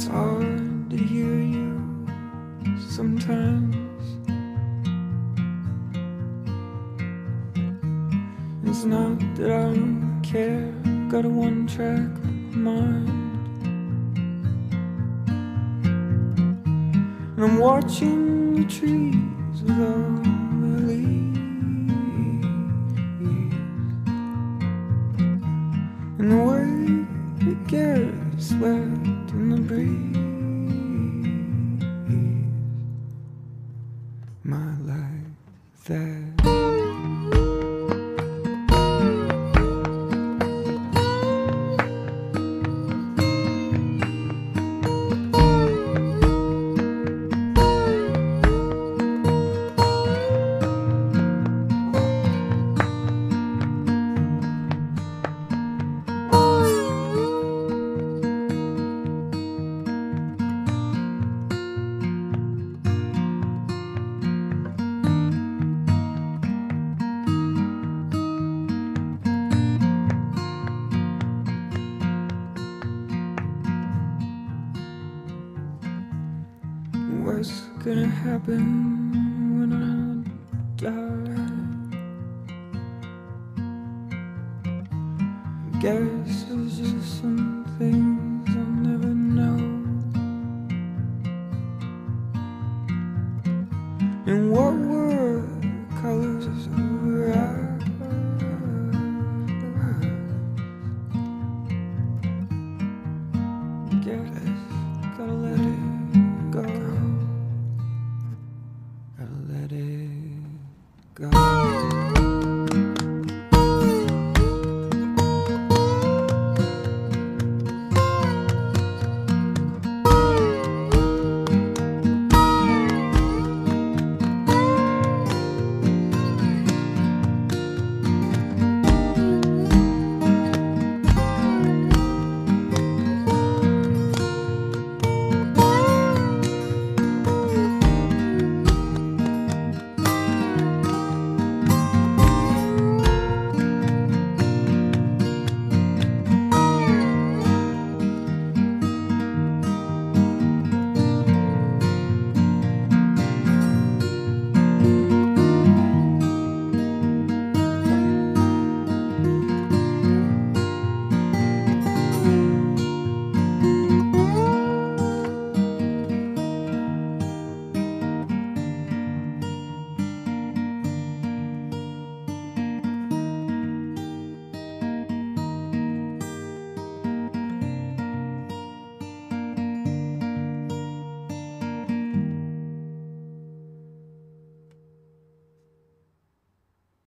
It's hard to hear you sometimes. It's not that I don't care, got a one-track mind. And I'm watching the trees with all the leaves, and the way it gets wet in the breeze. My life that what's gonna happen when I die? Guess it's just something